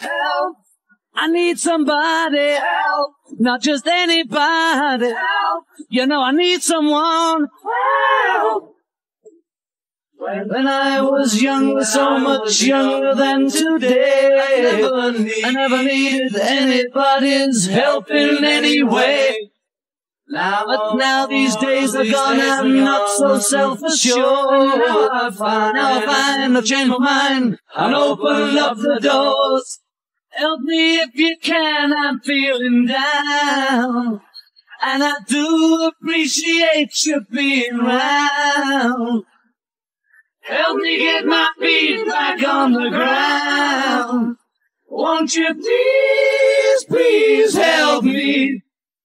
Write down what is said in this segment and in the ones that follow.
Help! I need somebody. Help! Not just anybody. Help! You know I need someone. Help! When I was younger, so much younger than today, I never needed anybody's help in any way. But now these days are gone, I'm not so self-assured. Now I find I've changed my mind and opened up the doors. Help me if you can, I'm feeling down, and I do appreciate you being round. Help me get my feet back on the ground. Won't you please, please help me?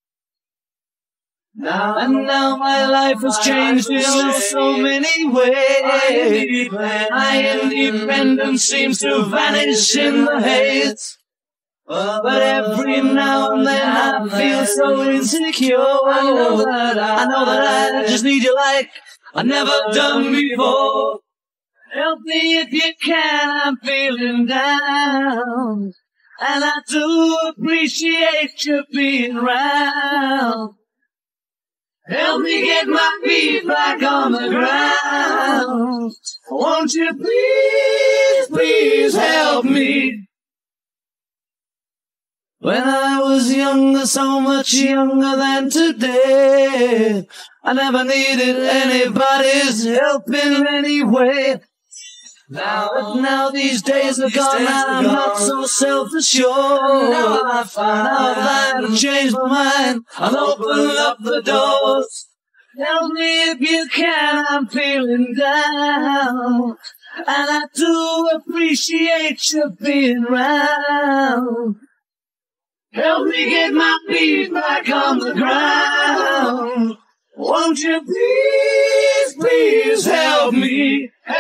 Now my life has changed in so many ways. My independence seems to vanish in the haze. But every now and then I feel so insecure. I know that I just need you like I've never done before. Help me if you can, I'm feeling down, and I do appreciate you being round. Help me get my feet back on the ground. Won't you please, please help me? When I was younger, so much younger than today, I never needed anybody's help in any way. But now these days are gone, I'm not so self-assured. Now I've changed my mind, I'll open up the doors. Help me if you can, I'm feeling down, and I do appreciate you being round. Help me get my feet back on the ground. Won't you please, please help me?